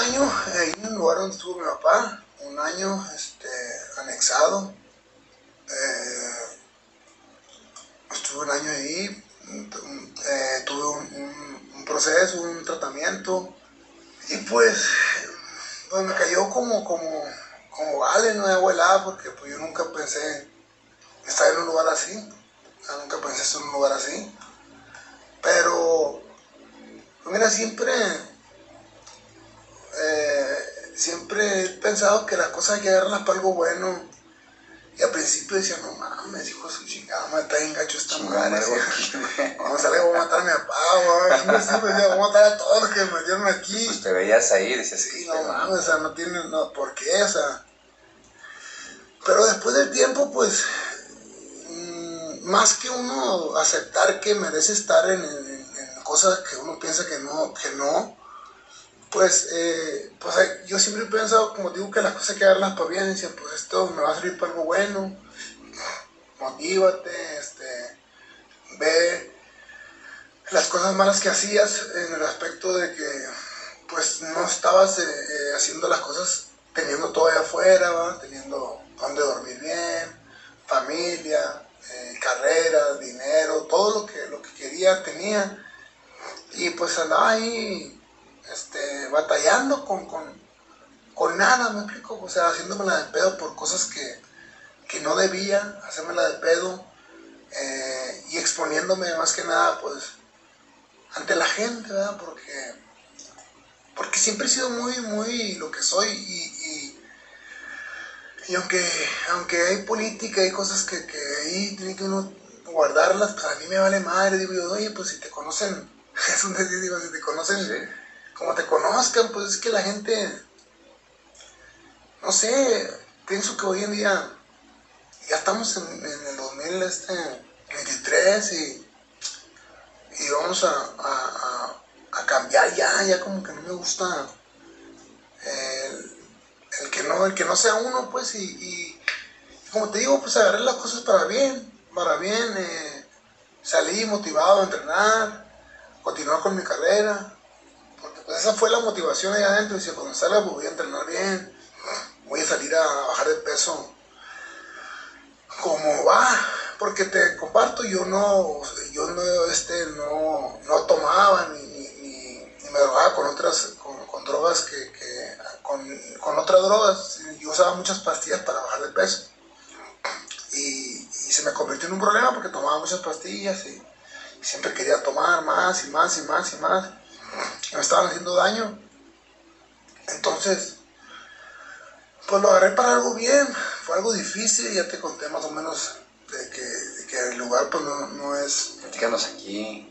año ahí en el lugar donde estuvo mi papá, un año anexado. Estuve un año ahí, tuve un proceso, un tratamiento, y pues me cayó como vale, no de abuelada, porque pues yo nunca pensé estar en un lugar así, nunca pensé estar en un lugar así, pero pues mira, siempre he pensado que las cosas hay que agarrarlas para algo bueno. Y al principio decía, no mames, hijo de su chingada, me está bien gacho esta madre. Cuando salga voy a matar a mi papá, güey. No sé, decía, voy a matar a todos los que me metieron aquí. Pues te veías ahí, decías, sí, no mames, o sea, no tiene, no, ¿por qué? O sea, pero después del tiempo, pues, más que uno aceptar que merece estar en cosas que uno piensa que no, pues yo siempre he pensado, como digo, que las cosas hay que darlas para bien. Decía, pues esto me va a servir para algo bueno, motívate, ve las cosas malas que hacías en el aspecto de que pues no estabas haciendo las cosas teniendo todo allá afuera, ¿va? Teniendo donde dormir bien, familia, carrera, dinero, todo lo que quería tenía, y pues andaba ahí batallando con nada, me explico, o sea, haciéndomela de pedo por cosas que no debía, hacérmela de pedo, y exponiéndome más que nada, pues, ante la gente, ¿verdad? Porque siempre he sido muy lo que soy, y aunque hay política, hay cosas que ahí tiene que uno guardarlas, pues a mí me vale madre. Digo yo, oye, pues si te conocen, es un decir, digo, si te conocen, sí, como te conozcan, pues es que la gente, no sé, pienso que hoy en día ya estamos en el 2023, y vamos a cambiar ya como que no me gusta el que no sea uno, pues, y como te digo, pues agarré las cosas para bien, salí motivado a entrenar, continuar con mi carrera, porque pues esa fue la motivación ahí adentro. Dice, cuando salga pues voy a entrenar bien, voy a salir a bajar de peso como va, porque te comparto, no tomaba ni me drogaba con drogas con otras drogas. Yo usaba muchas pastillas para bajar de peso, y se me convirtió en un problema porque tomaba muchas pastillas, y siempre quería tomar más y más y más y más, y me estaban haciendo daño. Entonces pues lo agarré para algo bien, fue algo difícil, ya te conté más o menos de que el lugar pues no es... Platícanos aquí.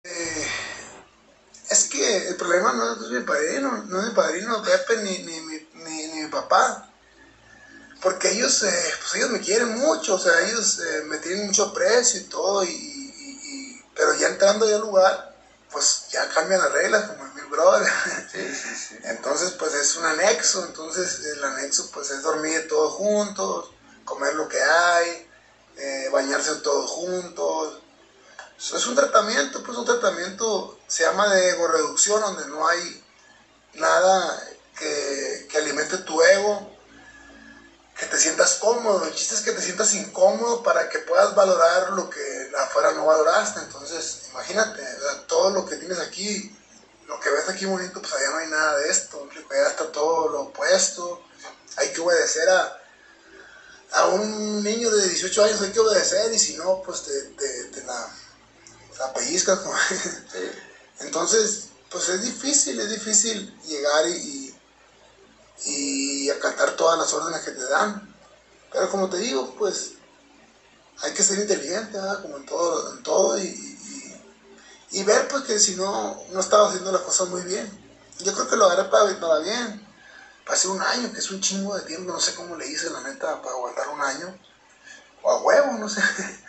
Es que el problema no es mi padrino, no es mi padrino Pepe ni mi papá, porque ellos, pues ellos me quieren mucho, o sea, ellos me tienen mucho aprecio y todo, pero ya entrando ya al lugar, pues ya cambian las reglas, como en mi brother. Sí. Entonces, pues es un anexo. Entonces, el anexo, pues es dormir todos juntos, comer lo que hay, bañarse todos juntos. Eso es un tratamiento, pues un tratamiento, se llama de ego reducción, donde no hay nada que alimente tu ego, que te sientas cómodo. El chiste es que te sientas incómodo para que puedas valorar lo que afuera no valoraste. Entonces, imagínate, todo lo que tienes aquí, lo que ves aquí bonito, pues allá no hay nada de esto. Allá está todo lo opuesto. Hay que obedecer a un niño de 18 años, hay que obedecer, y si no, pues te la pellizcas. Sí. Entonces, pues es difícil llegar y acatar todas las órdenes que te dan. Pero como te digo, pues hay que ser inteligente, ¿verdad? Como en todo, y ver pues que si no estaba haciendo las cosas muy bien. Yo creo que lo haré para bien. Pasé un año, que es un chingo de tiempo, no sé cómo le hice la neta para aguantar un año. O a huevo, no sé.